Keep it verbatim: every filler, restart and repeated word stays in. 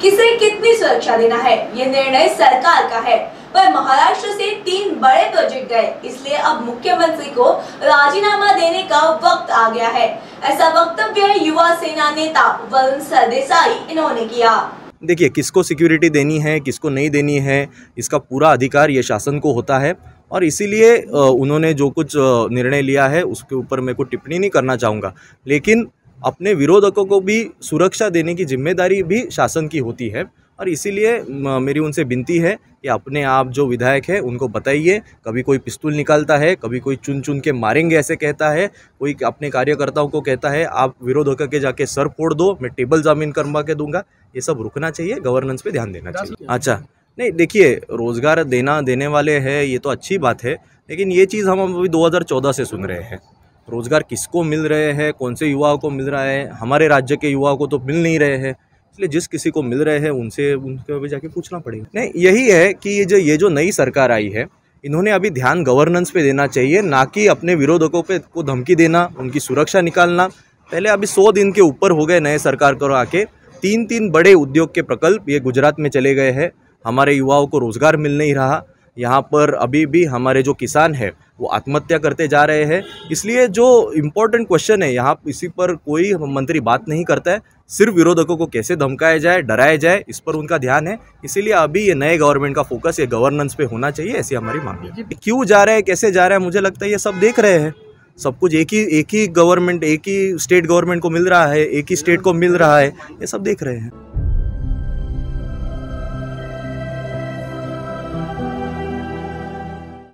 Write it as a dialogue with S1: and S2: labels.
S1: किसे कितनी सुरक्षा देना है, ये निर्णय सरकार का है। पर महाराष्ट्र से तीन बड़े प्रोजेक्ट गए, इसलिए अब मुख्यमंत्री को राजीनामा देने का वक्त आ गया है। ऐसा वक्तव्य युवा सेना नेता वरुण सरदेसाई इन्होंने किया।
S2: देखिए, किसको सिक्योरिटी देनी है, किसको नहीं देनी है, इसका पूरा अधिकार ये शासन को होता है और इसीलिए उन्होंने जो कुछ निर्णय लिया है उसके ऊपर मैं कोई टिप्पणी नहीं करना चाहूँगा। लेकिन अपने विरोधकों को भी सुरक्षा देने की जिम्मेदारी भी शासन की होती है और इसीलिए मेरी उनसे विनती है कि अपने आप जो विधायक है उनको बताइए। कभी कोई पिस्तौल निकालता है, कभी कोई चुन चुन के मारेंगे ऐसे कहता है, कोई अपने कार्यकर्ताओं को कहता है आप विरोधकों के जाके सर फोड़ दो, मैं टेबल जामीन करवा के दूंगा। ये सब रुकना चाहिए, गवर्नेंस पे ध्यान देना चाहिए। अच्छा नहीं, देखिए, रोज़गार देना देने वाले हैं ये तो अच्छी बात है, लेकिन ये चीज़ हम अभी दो हज़ार चौदह से सुन रहे हैं। रोज़गार किसको मिल रहे हैं, कौन से युवाओं को मिल रहा है, हमारे राज्य के युवाओं को तो मिल नहीं रहे हैं। इसलिए जिस किसी को मिल रहे हैं उनसे उनके अभी जाके पूछना पड़ेगा। नहीं, यही है कि ये जो ये जो नई सरकार आई है, इन्होंने अभी ध्यान गवर्नेंस पे देना चाहिए, ना कि अपने विरोधकों पे को धमकी देना, उनकी सुरक्षा निकालना। पहले अभी सौ दिन के ऊपर हो गए नए सरकार को आके, तीन तीन बड़े उद्योग के प्रकल्प ये गुजरात में चले गए हैं। हमारे युवाओं को रोज़गार मिल नहीं रहा। यहाँ पर अभी भी हमारे जो किसान हैं वो आत्महत्या करते जा रहे हैं। इसलिए जो इम्पोर्टेंट क्वेश्चन है यहाँ, इसी पर कोई मंत्री बात नहीं करता है। सिर्फ विरोधकों को कैसे धमकाया जाए, डराया जाए, इस पर उनका ध्यान है। इसीलिए अभी ये नए गवर्नमेंट का फोकस ये गवर्नेंस पे होना चाहिए, ऐसी हमारी मांग है। क्यों जा रहा है, कैसे जा रहा है, मुझे लगता है ये सब देख रहे हैं। सब कुछ एक ही एक ही गवर्नमेंट, एक ही स्टेट गवर्नमेंट को मिल रहा है, एक ही स्टेट को मिल रहा है, ये सब देख रहे हैं।